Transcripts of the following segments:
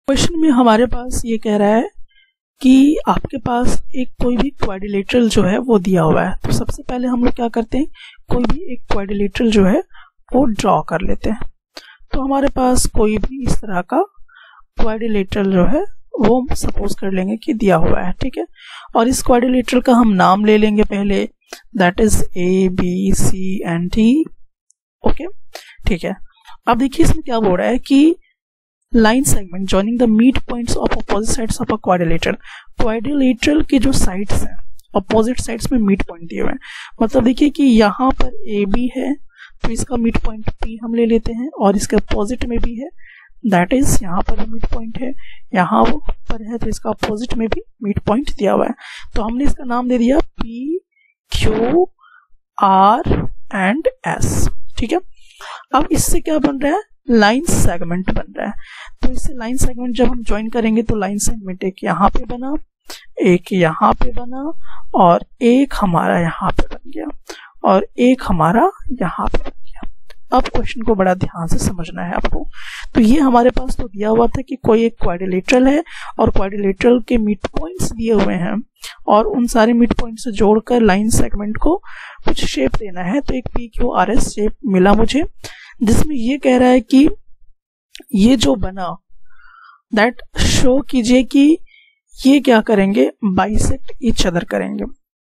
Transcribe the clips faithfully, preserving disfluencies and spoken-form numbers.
Question में हमारे पास ये कह रहा है कि आपके पास एक कोई भी क्वाड्रिलेटरल जो है वो दिया हुआ है। तो सबसे पहले हम लोग क्या करते हैं, कोई भी एक क्वाड्रिलेटरल जो है वो ड्रॉ कर लेते हैं। तो हमारे पास कोई भी इस तरह का क्वाड्रिलेटरल जो है वो सपोज कर लेंगे कि दिया हुआ है, ठीक है। और इस क्वाड्रिलेटरल का हम नाम ले लेंगे पहले, that is A B C and D, okay, ठीक है। अब देखिए इसमें क्या बोल रहा है कि line segment joining the mid points of opposite sides of a quadrilateral. Quadrilateral के जो साइड्स हैं अपोजिट साइड्स में मिड पॉइंट दिए हुए हैं। मतलब देखिए कि यहाँ पर ए बी है तो इसका मिड पॉइंट पी हम ले लेते हैं, और इसके अपोजिट में भी है, दैट इज यहाँ पर मिड पॉइंट है, यहाँ पर है तो इसका अपोजिट में भी मिड पॉइंट दिया हुआ है। तो हमने इसका नाम दे दिया P Q R and S, ठीक है। अब इससे क्या बन रहा है, लाइन सेगमेंट बन रहा है। तो इससे लाइन सेगमेंट जब हम ज्वाइन करेंगे तो लाइन सेगमेंट एक यहाँ पे बना, एक यहाँ पे बना, और एक हमारा यहाँ पे बन गया, और एक हमारा यहाँ पे बन गया। अब क्वेश्चन को बड़ा ध्यान से समझना है आपको। तो ये हमारे पास तो दिया हुआ था कि कोई एक क्वाड्रिलेटरल है और क्वाड्रिलेटरल के मिड पॉइंट्स दिए हुए हैं, और उन सारे मिड पॉइंट से जोड़कर लाइन सेगमेंट को कुछ शेप देना है। तो एक P Q R S shape मिला मुझे, जिसमें ये कह रहा है कि ये जो बना दैट शो कीजिए कि ये क्या करेंगे, बाइसेक्ट ईच अदर करेंगे।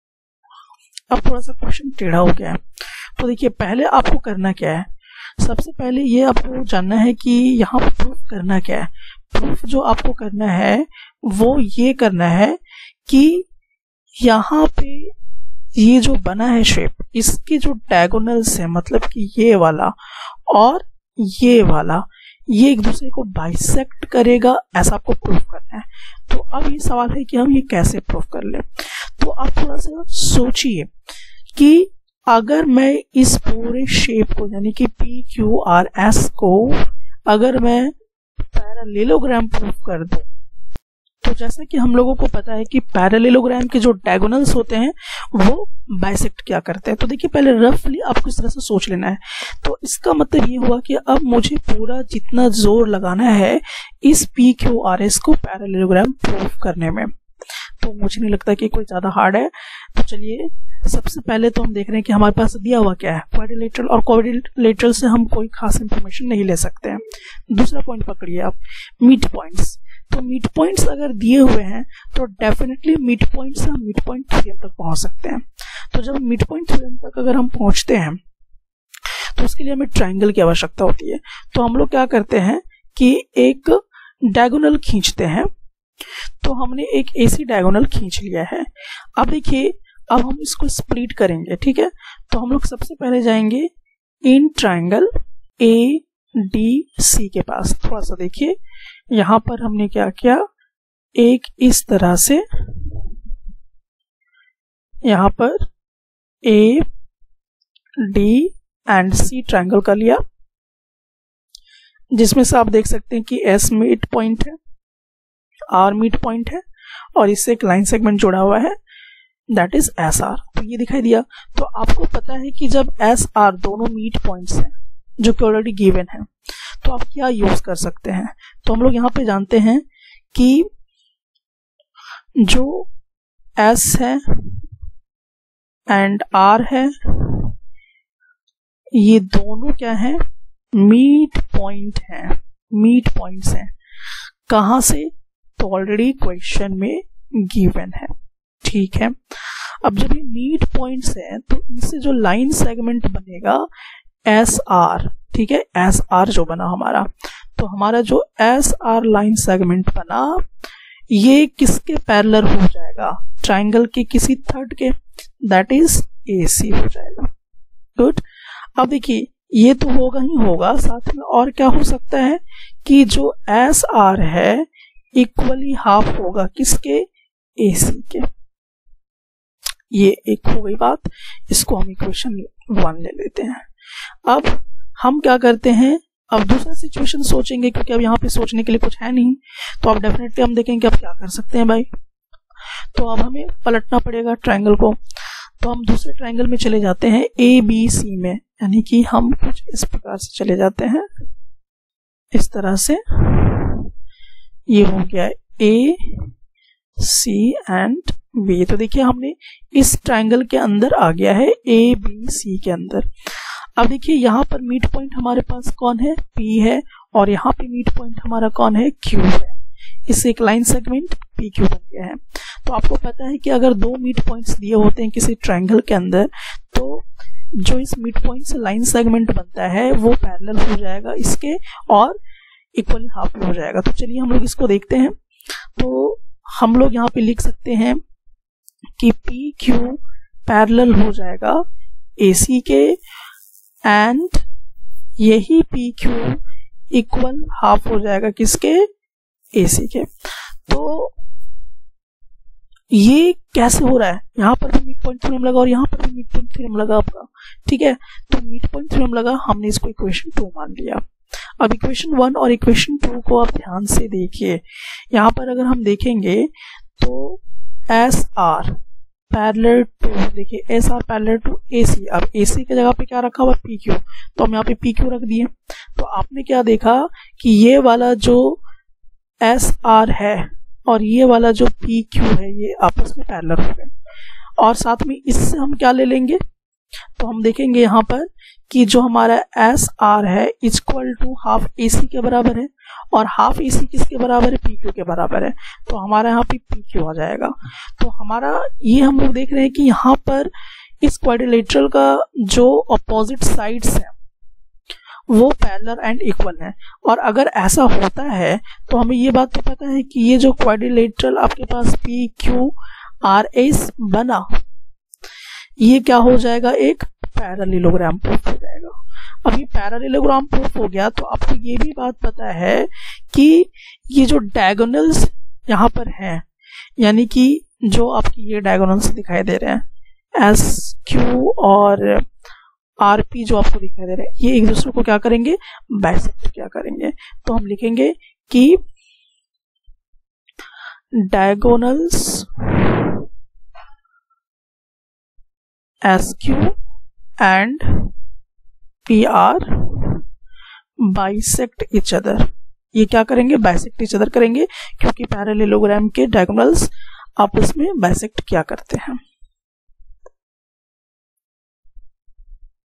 अब थोड़ा सा क्वेश्चन टेढ़ा हो गया है। तो देखिए पहले आपको करना क्या है, सबसे पहले ये आपको जानना है कि यहाँ पर प्रूफ करना क्या है। प्रूफ जो आपको करना है वो ये करना है कि यहाँ पे ये जो बना है शेप, इसके जो डायगोनल्स है, मतलब कि ये वाला और ये वाला, ये एक दूसरे को बाइसेक्ट करेगा, ऐसा आपको प्रूफ करना है। तो अब ये सवाल है कि हम ये कैसे प्रूफ कर लें। तो आप थोड़ा सा सोचिए कि अगर मैं इस पूरे शेप को यानी कि पी क्यू आर एस को अगर मैं पैरेललोग्राम प्रूफ कर दूं, तो जैसा कि हम लोगों को पता है कि पैरेललोग्राम के जो डायगोनल्स होते हैं वो बाइसेक्ट क्या करते हैं। तो देखिए पहले रफली आपको इस तरह से सोच लेना है। तो इसका मतलब ये हुआ कि अब मुझे पूरा जितना जोर लगाना है इस पी क्यू आर एस को पैरेललोग्राम प्रूफ करने में। तो मुझे नहीं लगता कि कोई ज्यादा हार्ड है। तो चलिए सबसे पहले तो हम देख रहे हैं कि हमारे पास दिया हुआ क्या है, क्वाड्रिलेटरल, और क्वाड्रिलेटरल से हम कोई खास इंफॉर्मेशन नहीं ले सकते हैं। दूसरा पॉइंट पकड़िए आप, मिड पॉइंट्स। तो मिड पॉइंट्स अगर दिए हुए हैं तो डेफिनेटली मिड पॉइंट से हम मिड पॉइंट थ्योरम तक पहुंच सकते हैं। तो जब मिड पॉइंट थ्योरम तक अगर हम पहुंचते हैं तो उसके लिए हमें ट्राइंगल की आवश्यकता होती है। तो हम लोग क्या करते हैं कि एक डायगोनल खींचते हैं। तो हमने एक ऐसी डायगोनल खींच लिया है। अब देखिए अब हम इसको स्प्लिट करेंगे, ठीक है। तो हम लोग सबसे पहले जाएंगे in triangle A D C के पास। थोड़ा सा देखिए यहां पर हमने क्या किया, एक इस तरह से यहां पर A D and C triangle कर लिया, जिसमें से आप देख सकते हैं कि एस मिड पॉइंट है, आर मिड पॉइंट है, और इससे एक लाइन सेगमेंट जुड़ा हुआ है, दैट इज एस आर। तो ये दिखाई दिया। तो आपको पता है कि जब एस आर दोनों मिड पॉइंट्स हैं जो कि ऑलरेडी गिवन है, तो आप क्या यूज कर सकते हैं। तो हम लोग यहाँ पे जानते हैं कि जो एस है एंड आर है, ये दोनों क्या है, मिड पॉइंट है, मिड पॉइंट्स हैं। कहां से, तो ऑलरेडी क्वेश्चन में गिवन है, ठीक है। अब जब ये मिड पॉइंट्स है तो इनसे जो लाइन सेगमेंट बनेगा एस आर, ठीक है, एस आर जो बना हमारा, तो हमारा जो एस आर लाइन सेगमेंट बना ये किसके पैरेलल हो जाएगा, ट्राइंगल के किसी थर्ड के, दैट इज ए सी हो जाएगा। गुड। अब देखिए ये तो होगा ही होगा, साथ में और क्या हो सकता है कि जो एस आर है इक्वली हाफ होगा किसके, ए सी के। ये एक हो गई बात, इसको हम इक्वेशन वन ले लेते हैं। अब हम क्या करते हैं, अब दूसरा सिचुएशन सोचेंगे, क्योंकि अब यहाँ पे सोचने के लिए कुछ है नहीं। तो अब डेफिनेटली हम देखेंगे अब क्या कर सकते हैं भाई। तो अब हमें पलटना पड़ेगा ट्राइंगल को। तो हम दूसरे ट्राइंगल में चले जाते हैं ए बी सी में, यानी कि हम कुछ इस प्रकार से चले जाते हैं, इस तरह से ये हो गया ए सी एंड बी। तो देखिए हमने इस ट्रायंगल के अंदर आ गया है, ए बी सी के अंदर। अब देखिए यहाँ पर मिड पॉइंट हमारे पास कौन है, पी है, और यहाँ पे मिड पॉइंट हमारा कौन है, क्यू है। इससे एक लाइन सेगमेंट पी क्यू बन गया है। तो आपको पता है कि अगर दो मिड पॉइंट्स दिए होते हैं किसी ट्रायंगल के अंदर, तो जो इस मिड पॉइंट से लाइन सेगमेंट बनता है वो पैरेलल हो जाएगा इसके और इक्वल हाफ हो जाएगा। तो चलिए हम लोग इसको देखते हैं। तो हम लोग यहाँ पे लिख सकते हैं कि पी क्यू पैरेलल हो जाएगा ए सी के, एंड यही पी क्यू इक्वल हाफ हो जाएगा किसके, ए सी के। तो ये कैसे हो रहा है, यहाँ पर भी मिड पॉइंट थ्योरम लगा और यहाँ पर भी मिड पॉइंट थ्योरम लगा आपका, ठीक है। तो मिड पॉइंट थ्योरम लगा, हमने इसको इक्वेशन टू मान लिया। अब इक्वेशन वन और इक्वेशन टू को आप ध्यान से देखिए। यहाँ पर अगर हम देखेंगे तो एस आर पैरेलल टू, देखिए S R parallel to A C. अब ए सी की जगह पे क्या रखा हुआ, पी क्यू, तो हम यहाँ पे पी क्यू रख दिए। तो आपने क्या देखा कि ये वाला जो एस आर है और ये वाला जो पी क्यू है ये आपस में पैरेलल हो गए, और साथ में इससे हम क्या ले लेंगे, तो हम देखेंगे यहाँ पर कि जो हमारा एस आर है equal to half A C के बराबर है, और हाफ ए सी किसके बराबर है, पी क्यू के बराबर है। तो हमारा यहाँ पे पी क्यू आ जाएगा। तो हमारा ये हम लोग देख रहे हैं कि यहाँ पर इस क्वाड्रिलेटरल का जो अपोजिट साइड्स है वो पैरेलल एंड इक्वल है। और अगर ऐसा होता है तो हमें ये बात तो पता है कि ये जो क्वाड्रिलेटरल आपके पास पी क्यू आर एस बना, ये क्या हो जाएगा, एक पैरेललोग्राम प्रूफ हो जाएगा। अब ये पैरेललोग्राम प्रूफ हो गया तो आपको ये भी बात पता है कि ये जो डायगोनल्स यहाँ पर हैं, यानी कि जो आपकी ये डायगोनल्स दिखाई दे रहे हैं एस क्यू और आर पी जो आपको दिखाई दे रहे हैं, ये एक दूसरे को क्या करेंगे, बाइसेक्ट क्या करेंगे। तो हम लिखेंगे कि diagonals S Q and P R bisect each other. ये क्या करेंगे, बाइसेक्ट इच अदर करेंगे, क्योंकि पैरेललोग्राम के डायगोनल्स आपस में बाइसेक्ट क्या करते हैं।